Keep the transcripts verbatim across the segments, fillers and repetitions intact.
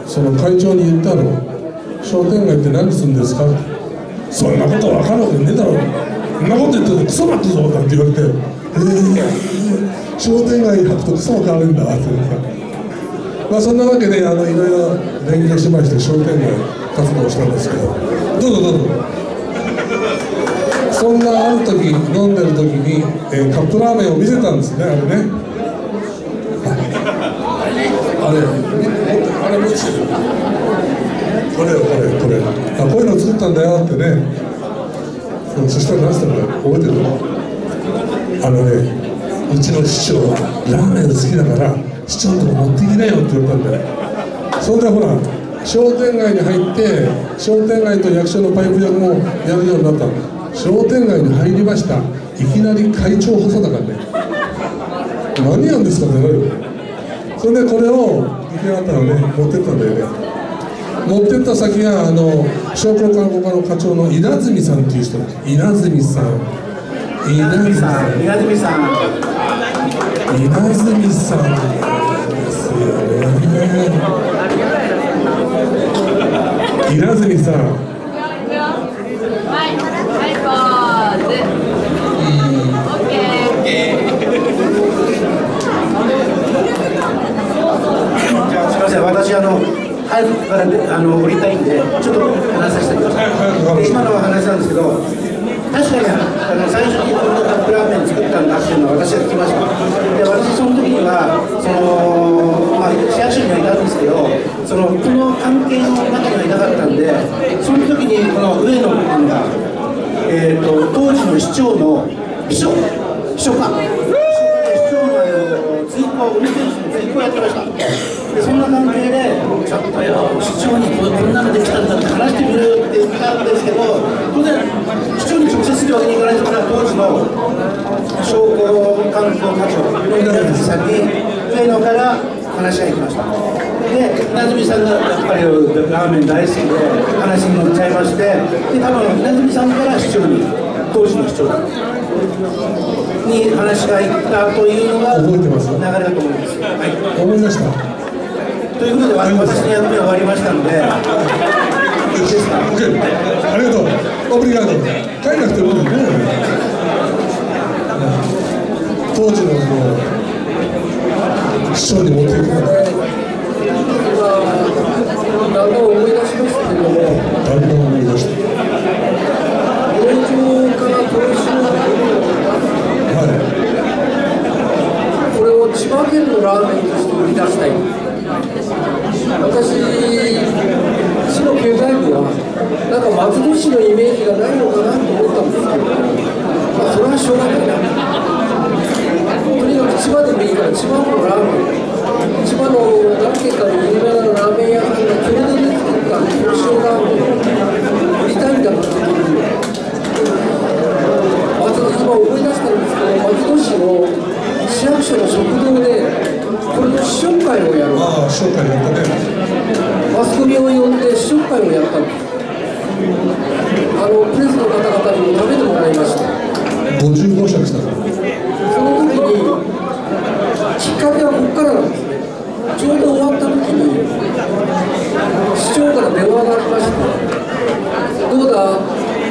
その会長に言ったの、商店街って何するんですかって、そんなこと分かるわけねえだろ、そんなこと言ってるとクソ巻くぞなんて言われて、えー、商店街に履くとクソが変わるんだって言って、まあそんなわけであのいろいろ連携しまして商店街活動をしたんですけど、どうぞどうぞ。そんなある時飲んでる時に、えー、カップラーメンを見せたんですね、あれね。あれ、あれもしてる。これよ、これ、これ。あ、こういうの作ったんだよってね。そしたら何したの覚えてる？あのね、うちの市長はラーメン好きだから市長のとこ持ってきなよって言われたんだよ。それでほら、商店街に入って商店街と役所のパイプ役もやるようになったの。商店街に入りました。いきなり会長補佐だからね。何やんですかってなるよ。それでこれを出来上がったのね、持ってったんだよね。持ってった先があの商工観光課の課長の稲積さんっていう人。稲積さん。稲積さん。稲積さん。稲積さんですよね。稲積さん。 私あの早くからあの降りたいんでちょっと話させてください。今の話なんですけど、確かにあの最初にこのカップラーメン作ったんだっていうのは私は聞きました。で私その時にはその、まあ、市役所にはいたんですけど、そのこの関係の中にはいなかったんで、その時にこの上野君が、えー、と当時の市長の秘書秘書か市長の随行運転手の随行をやってました。でそんな関係でちょっとよ市長にこんなのできたんだって話してみるよって言ったんですけど、当然市長に直接するわけにいかないから当時の商工観光課長の稲積さんに上野から話が行きました。で稲積さんがやっぱりラーメン大好きで話に乗っちゃいまして、で多分稲積さんから市長に当時の市長に話が行ったというのが流れだと思います。はい、 思いました。 ということで私の役目は終わりましたので、いいですか。 ありがとう。オブリガード。帰らなくてもいいね。当時のその市長に持っていくから。 だんだん思い出しましたけども。 だんだん思い出した。 農場から投資のはい。 これを千葉県のラーメンとして売り出したい。私、市の経済部は、なんか松戸市のイメージがないのかなと思ったんですけど、まあ、それはしょうがないな。とにかく千葉でもいいから、千葉のラーメン、千葉の何軒かの有名なラーメン屋さんが共同で作った東塩ラーメンを売りたいんだった時に、松戸、今思い出したんですけど、松戸市の市役所の食堂で、これの試食会をやる。 ああ、試食会やったね。 マスコミを呼んで試食会をやったんです。あのプレスの方々にも食べてもらいました。 ごじゅうご食したから。 その時にきっかけはここからなんですね。ちょうど終わった時に市長から電話がありまして、どうだ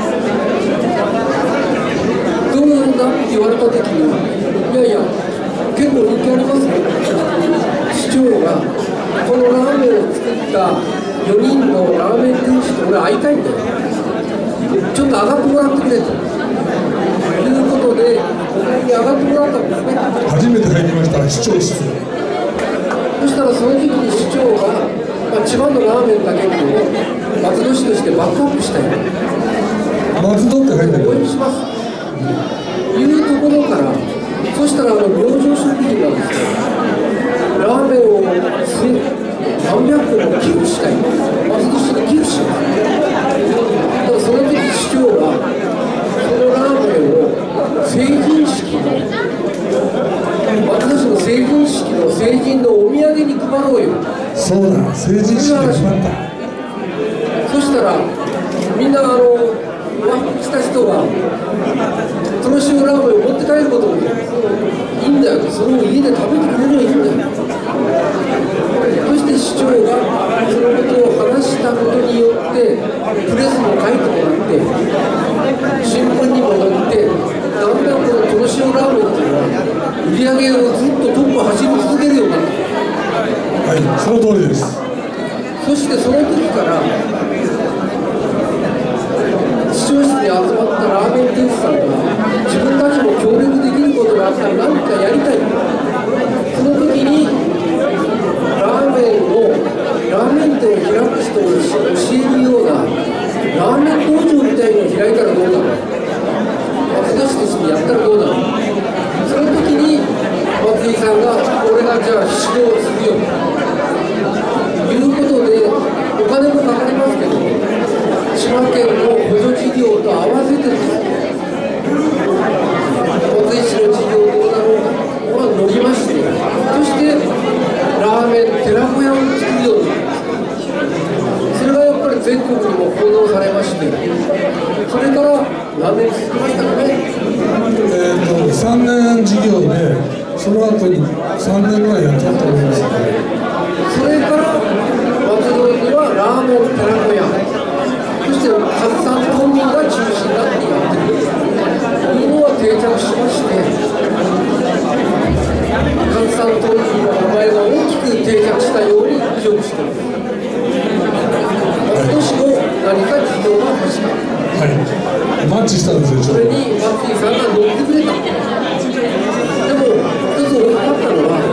どうなんだって言われた時に、いやいや結構人気ありますよ。市長がこのラーメンを作ったよにんのラーメン店主と俺会いたいんだよ。ちょっと上がってもらってくれということで、ここに上がってもらったんですね。 初めて入りました、市長室。 そしたらその時に市長が、まあ、千葉のラーメンだけに松戸市としてバックアップしたい。 松戸って入ってる。 応援します。いうところから、そしたらあの明星食品なんですよ。ラーメンを何百個も寄付したい。松戸市に寄付します。だからその時市長はそのラーメンを成人式の松戸市の成人式の成人のお土産に配ろうよ。 そうだ、成人式で配った。 そしたらみんなあの和服した人がその塩ラーメンを持って帰ることもいいんだよ。それを家で食べてくれればいいんだよ。そして市長がそのラそしてその時から市長室に集まったラーメン店主さんが自分たちも協力できることがあったら何かやりたい。その時にラーメンをラーメン店を開く人に教えるようなラーメン工場みたいのを開いたらどうだろう、私たちにやったらどうだろう。その時に松井さんが俺がじゃあ指導をするよということで、お金もかかりますけど千葉県の補助事業と合わせて松井市の事業どうだろうかは伸びまして、そしてラーメン寺子屋を作るようになりました。それがやっぱり全国にも報道されまして、それから何年続きましたかね。 えーとさんねん事業で、その後にさんねんぐらいやったと思いますね。 それから松戸にはラーメン寺子屋、そしてカツサン島民が中心になってやってくるというのは定着しまして、カツサン島民の名前が大きく定着したように記憶しています。松戸市も何か事業が欲しかった。 はい、マッチしたんですよ。 それに松井さんが乗ってくれた。でも一つ大きかったのは、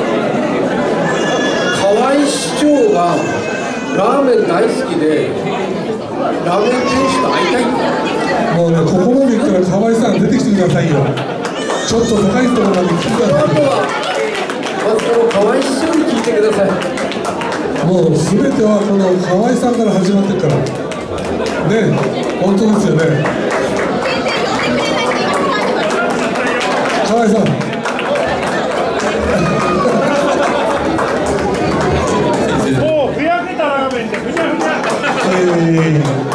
河合市長がラーメン大好きでラーメン店主と会いたい。 もうね、ここまで行ったら河合さん出てきてくださいよ。ちょっと高いところまで来てください。 あとはまずこの河合市長に聞いてください。 もうすべてはこの河合さんから始まってるからね、本当ですよね。河合さんもうふやけたラーメンでふにゃふにゃ。 えー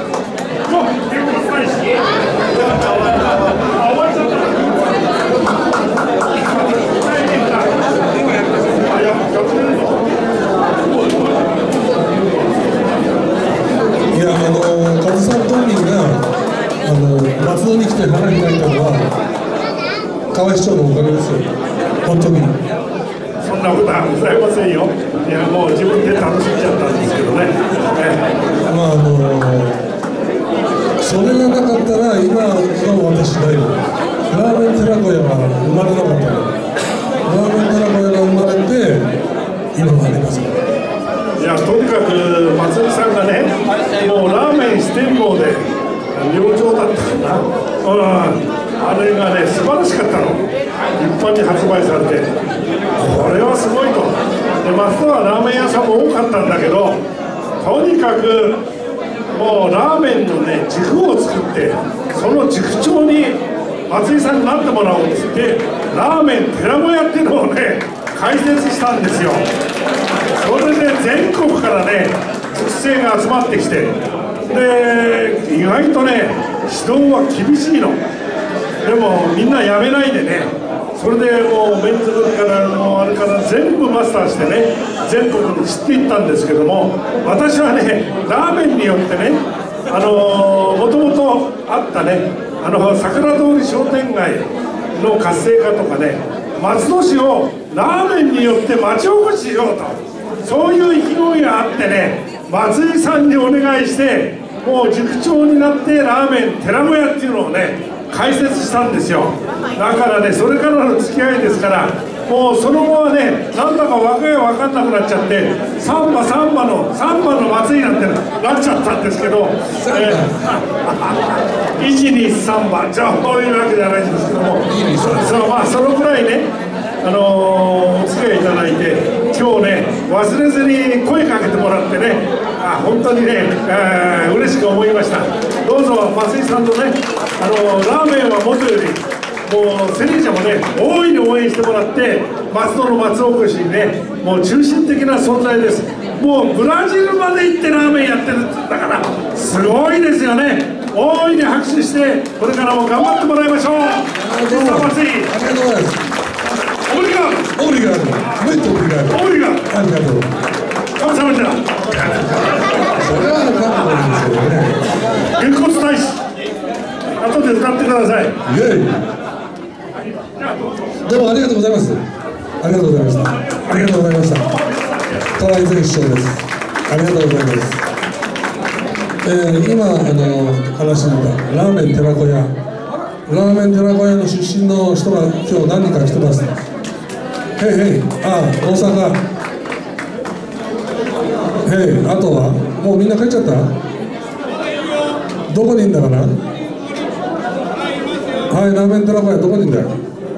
いや、あのカズさん本人があの松戸に来て花に泣いたのは河合市長のおかげですよ、本当に。 そんなことはございませんよ。いや、もう自分で楽しんじゃったんですけどね。 まああのそれがなかったら今の私ないの。ラーメン寺子屋が生まれなかったの。ラーメン寺子屋が生まれて今がありますから。 いや、とにかく松井さんがね、もうラーメン四天王で明星だったかな、うん、あれがね素晴らしかったの。一般に発売されて、これはすごいと。で、松戸はラーメン屋さんも多かったんだけど、とにかくもうラーメンのね軸を作って、その塾長に松井さんになってもらおうって言って、ラーメン寺子屋っていうのをね開設したんですよ。それで全国からね塾生が集まってきて、で意外とね指導は厳しいの。でもみんなやめないでね、それでもうメンズ部からもうあれから全部マスターしてね、全国に知っていったんですけども、私はねラーメンによってね、あのー、もともとあったね、あの桜通り商店街の活性化とかね、松戸市をラーメンによって町おこししようと、そういう意気込みがあってね、松井さんにお願いして、もう塾長になってラーメン寺子屋っていうのをね開設したんですよ。だからね、それからの付き合いですから、もうその後はね、なんだか若い分かんなくなっちゃって、サンバサンバのサンバの松井なんてなっちゃったんですけど、えー、いちにさんばじゃあこういうわけじゃないんですけども、そのまあそのぐらいね、あのー、お付き合いいただいて、今日ね忘れずに声かけてもらってね、あ本当にね、えー、嬉しく思いました。どうぞ松井さんとね、あのー、ラーメンはもとよりもうセリージャもね大いに応援してもらって、松戸の町おこしにねもう中心的な存在です。もうブラジルまで行ってラーメンやってるって言ったからすごいですよね。大いに拍手してこれからも頑張ってもらいましょう。松井さん、松井ありがとうございます。 オブリガオブリガード、muito obrigado。 オブリガーありがとう。 神様じゃそれは韓国ですよね。 げんこつ大使、後で歌ってください。 イエイ。でもありがとうございます。ありがとうございました。ありがとうございました。トライゼン市長です。 ありがとうございます。えー、今あの話してたラーメン寺子屋、ラーメン寺子屋の出身の人が今日何人か来てます。へいへい、ああ大阪。へい、あとはもうみんな帰っちゃった？どこにいんだかな。はい、ラーメン寺子屋どこにいんだよ。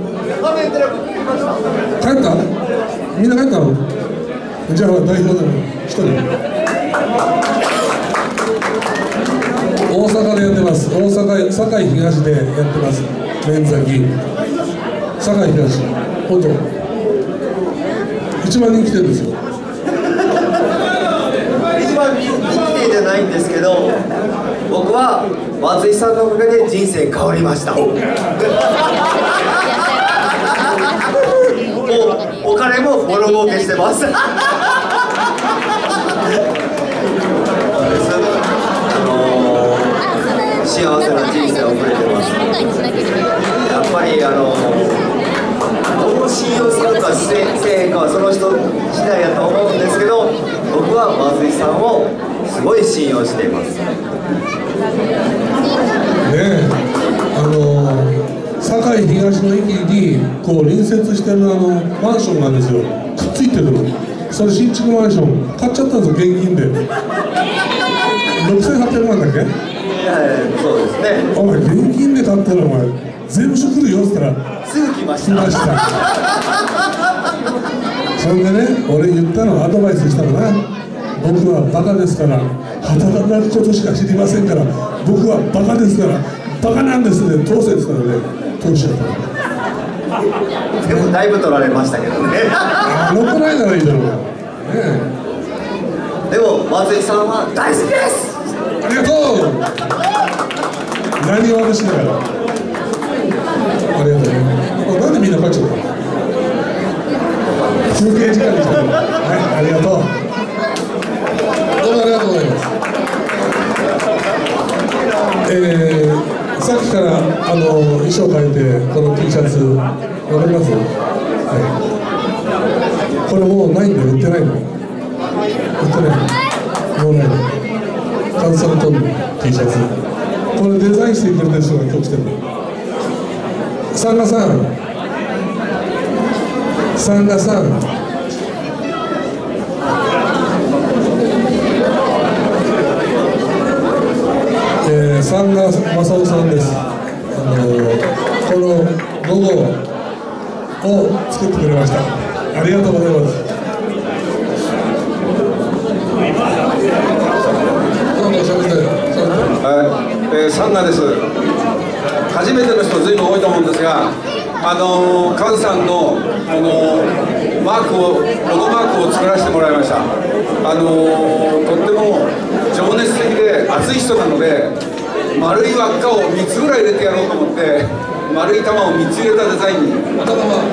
帰った？みんな帰ったの？じゃあ代表でも一人。大阪でやってます。大阪堺東でやってます。連崎堺東、本当一番人気店ですよ。 一番人気店じゃないんですけど、僕は松井さんのおかげで人生変わりました。もうお金もボロ儲けしてます。幸せな人生を送れてます。やっぱりあのどう信用するかせいかはその人次第だと思うんですけど、僕は松井さんをすごい信用しています。ねえ、あの堺東の駅にこう隣接してるあのマンションなんですよ。くっついてるの。それ新築マンション買っちゃったんですよ、現金で。ろくせんはっぴゃくまんだっけ？ そうですね。 お前現金で買ったらお前税務署来るよって言ったらすぐ来ました。 来ました。それでね、俺言ったのアドバイスしたのな。僕はバカですから働くことしか知りませんから、僕はバカですからバカなんですね、当選ですからね、通しちゃった。 でもだいぶ取られましたけどね。 あのくらいならいいだろう。ねえ。でも松井さんは大好きです。 ありがとう。何を私だから。ありがとうね。なんでみんな帰っちゃったの？休憩時間に来たの。はい、ありがとう。どうもありがとうございます。えー、さっきからあの衣装変えてこの T シャツわかります？はい。これもうないんで売ってないの。売ってない。もうないの。カンサルトンの T シャツ。これデザインしてくれた人が今日来てるの。サンガさん。サンガさん。えー、サンガマサオさんです。あのー、このロゴを作ってくれました。ありがとうございます。 はい、えー、サンガです。初めての人ずいぶん多いと思うんですが、あのー、カズさんの、あのー、マークをロゴマークを作らせてもらいました。あのー、とっても情熱的で熱い人なので、丸い輪っかをみっつぐらい入れてやろうと思って丸い玉をみっつ入れたデザインにあ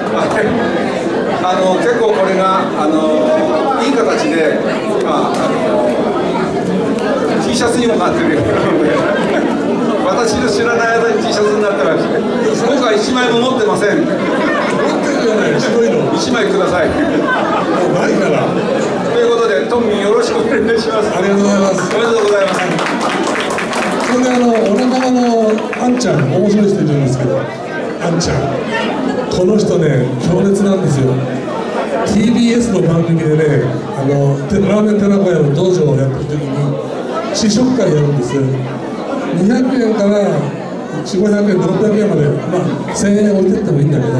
の結構これが、あのー、いい形で今、あのー、T シャツにもなってるようなので私の知らない間に T シャツになってまして、今回いちまいも持ってません。持ってるじゃない、白いのいちまいください。 ないからということでトンミンよろしくお願いします。 ありがとうございます。 おめでとうございます。 それであのお仲間のあんちゃん、面白い人いるんですけど、あんちゃんこの人ね強烈なんですよ。 ティービーエス の番組でね、あのラーメン寺子屋の道場をやってる時に試食会やるんです。にひゃくえんからよんひゃくごひゃくえん、ろっぴゃくえんまで、まあせんえん置いてってもいいんだけど、はい、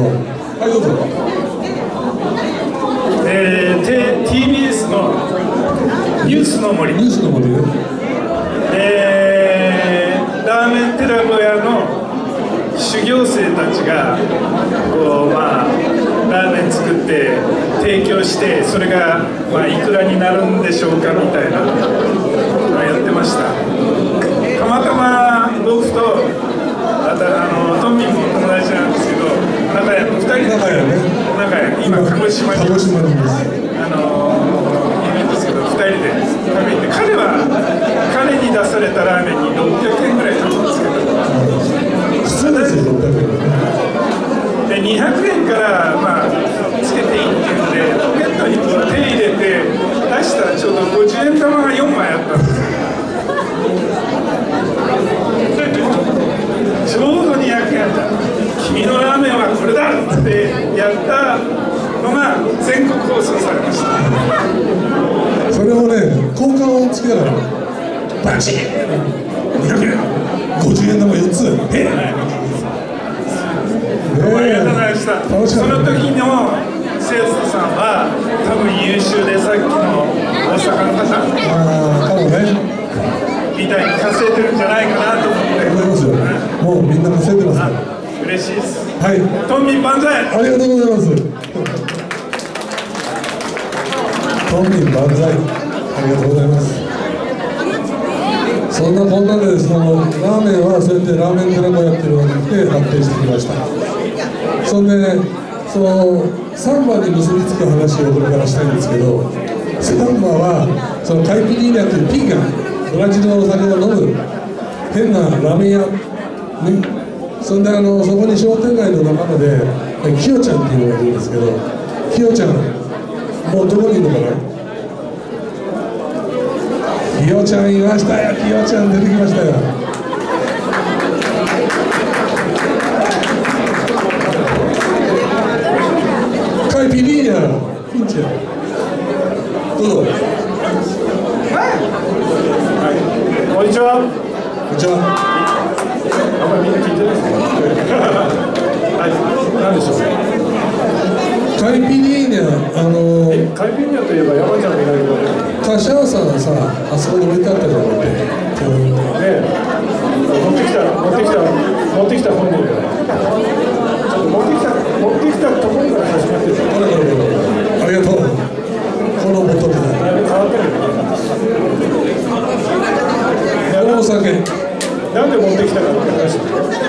どうぞ。 えー、ティービーエス のニュースの森、 ニュースの森ね、 えー、ラーメン寺子屋の修行生たちがこう、まあ、ラーメン作って提供して、それが、まあ、いくらになるんでしょうかみたいなのをやってました。たまたま僕とあとあのトンミンも友達なんですけど、仲良くふたりで仲良ね、仲良く今鹿児島に鹿児島にいます。 あのいるんですけど、ふたりで食べて、彼は彼に出されたラーメンにろっぴゃくえんぐらい食べますけど、 普通ですよろっぴゃくえんでにひゃくえんから、まあ、つけていいっていうんで、ポケットにこう手入れて出したらちちょうどごじゅうえん玉がよんまいあったんです。ちょうどにひゃくえんだ。君のラーメンはこれだってやったのが全国放送されました。 それをね、交換をつけながらバチッにひゃくえん、ごじゅうえん玉よっつ、へえ、 ありがとうございました。その時の生徒さんは多分優秀で、さっきの大阪の方ああ、かもねみたいに稼いでるんじゃないかなと思って思いますよ。もうみんな稼いでますから。 嬉しいです。 はい、 トンミン万歳。 ありがとうございます。トンミン万歳、ありがとうございます。そんなこんなで、そのラーメンはそうやってラーメン寺もやってるわけで発展してきました。そんでそのサンバに結びつく話をこれからしたいんですけど、サンバはそのカイピリーナというピンがブラジルのお酒を飲む変なラーメン屋ね。そんであのそこに商店街の仲間でキヨちゃんっていうのがいるんですけど、キヨちゃんもうどこにいるのかな。キヨちゃんいましたよ。キヨちゃん出てきましたよ。カイピリーナピンチや。どうぞ。 こんにちは。 こんにちは。 あんまりみんな聞いてないですね。はい、何でしょう。 カイピリーナ、あのえ、カイピリーナといえば山ちゃんがいないけどね。 カシャーさんがさ、あそこに置いてあったじゃん。ねえ、持ってきた、持ってきた、持ってきた本人から。ちょっと持ってきた、持ってきたところから始まってる。 これこれこれ。ありがとう。このボトルで。 だいぶ変わってるよね。 このお酒。 なんで持ってきたかって話。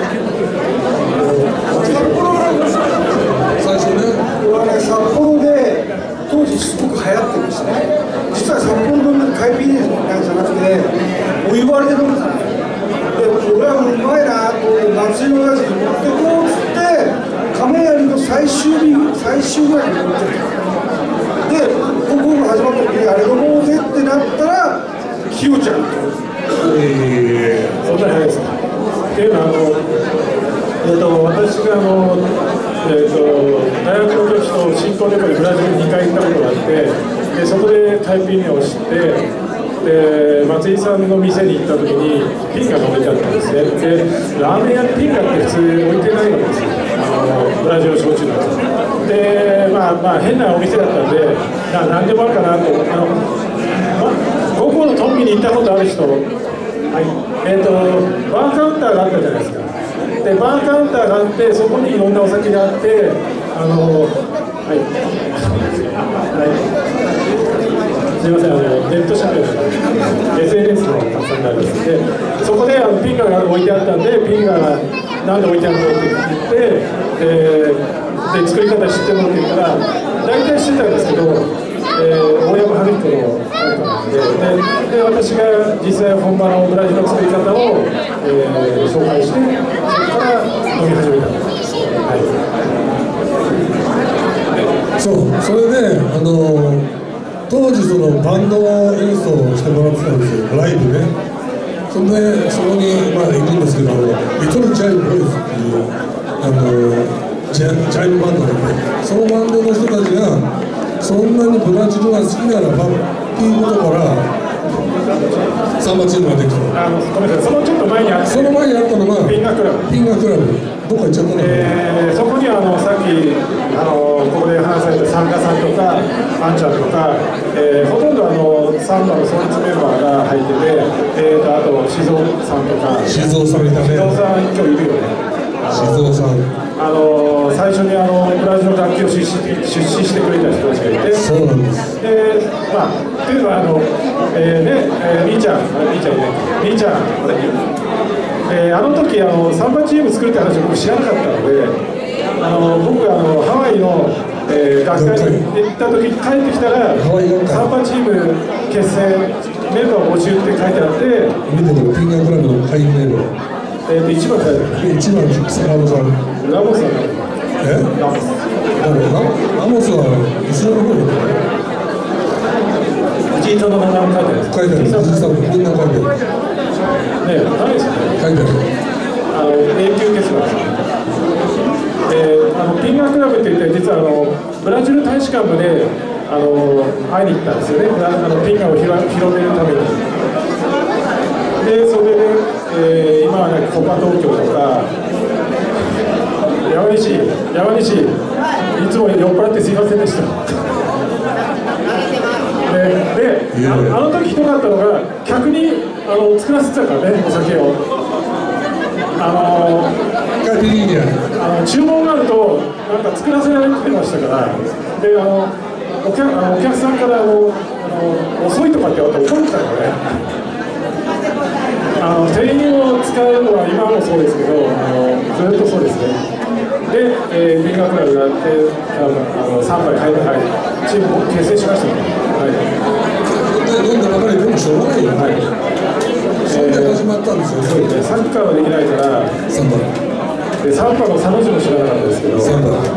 最初ね。 これはね、札幌で当時すごく流行ってましたね。実は札幌のカイピリーナじゃなくてお湯割りで飲んでたんですよ。で、これはうまいなと思って夏のやつに持ってこうっつって亀有の最終日最終ぐらいに持ってってで、高校が始まった時にあれ飲もうぜってなったらキヨちゃんと。 えー、そんなに早いですか。っていうのはあの、えー、と私があの、えー、と大学の時と新婚旅行でブラジルににかい行ったことがあって、でそこでカイピリーナを知って、で松井さんの店に行った時にピンが置いてあったんですね。でラーメン屋にピンがって普通置いてないわけですよ、あのブラジル焼酎なんです。で、まあまあ変なお店だったんで、な何でもあるかなとあの、ま、高校のトンビに行ったことある人、はい、えーとバーカウンターがあったじゃないですか。でバーカウンターがあって、そこにいろんなお酒があって、あのはい、はい、すみません、あのネット社会の エスエヌエス のたくさんがあるんですで、そこであのピンガが置いてあったんで、ピンガがなんで置いてあるのって言って、えー、で作り方知ってるのって言ったら、大体知ってたんですけど、えー、大山春彦のなんかなんで、で、で私が実際本場のブラジルの作り方を、えー、紹介して、そこから飲み始めたんです。はい、 そう、それで、あの当時そのバンド演奏をしてもらってたんですよ、ライブね。そんでそこにまあいるんですけど、リトルジャイブボーイズっていうあのジャジャイブバンドがいて、そのバンドの人たちがそんなにブラジルが好きならばっていうことからサンバチームができた。 あのごめんなさい、そのちょっと前にあって、 その前にあったのがピンガクラブ。 ピンガクラブ。どっか行っちゃったのかな。 えー、そこにあのさっきあのここで話されたサンガさんとかアンちゃんとか、えー、ほとんどあのサンバの創立メンバーが入ってて、えー、とあと静雄さんとか。 静雄さんいたね。 静雄さん今日いるよね。 静雄さん。 あの最初にあのブラジルの楽器を出資出資してくれた人たちがいて、 そうなんです。 で、まあっていうのはあの、えー、ね、えー、みーちゃん、みーちゃんいない、みーちゃん、あれ。えー、あの時あのサンバチーム作るって話を僕知らなかったので、あの僕あのハワイの、えー、学会に行った時に帰ってきたら、サンバチーム結成メンバー募集って書いてあって、 見てくれ、ピンガークラブの会員メンバー。 えー、といちばん書いてある。 いちばんラモさん。 ラモスさん。 え？ ラモス。 ラモスは後ろの方に。 藤井身長の名前も書いてあるんです。 書いてある。藤井さんみんな書いてある。 ね、ないですよね。 書いてある。 あの永久欠番ですね。で、あのピンガークラブって言って実はあのブラジル大使館部であの会いに行ったんですよね。あのピンガーを広広めるために。で、それで、えー、今はねコパ東京とか山西山西いつも酔っ払ってすいませんでした。で、であの、あの時ひどかったのが客にあの作らせてたからね、お酒を。あのカピリーニャ。 あの注文があるとなんか作らせられてましたから、であのお客あのお客さんからあのあの遅いとかって言われて怒ってたからね。あの店員を使うのは今もそうですけど、あのずっとそうですね。で、えー、ビンガークラブがあって、あのあのさんばい入って、はい、チームを結成しましたね。はい。 飲んだばかりでもしょうがないよ。はい。それで始まったんですよ。 そうですね。サッカーはできないから。 さんばん。 で、さんばんのさの字も知らなかったですけど。 さんばん。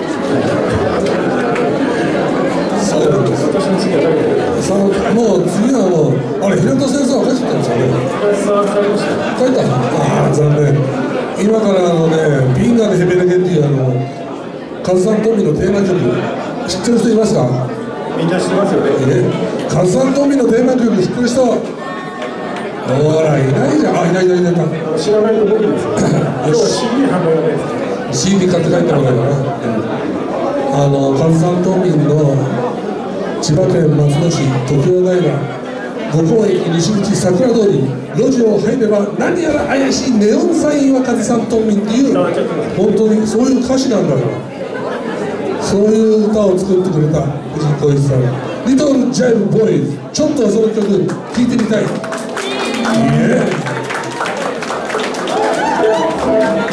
そうなんです。 私の次は誰か。 さもう次はもうあれ平田先生は帰ってきたんですよね。 平田さん帰りました。 帰った。ああ残念。今からあのねビンガーでヘベレゲっていうあのカズさんトミのテーマ曲知ってる人いますか？ みんな知ってますよね。 えカズさんトミのテーマ曲知ってる人？ほらいないじゃん。あいないいないいない。 知らないと僕ですよ。今日は シーディー 販売がないです。 シーディー 買って帰ったもんだから。あのカズさんトミの千葉県松戸市常盤平五甲駅西口桜通り路地を入れば何やら怪しいネオンサインは風さんとんみんっていう本当にそういう歌詞なんだからそういう歌を作ってくれた藤井浩一さんリトルジャイブボーイズちょっとその曲聴いてみたい。イエーイ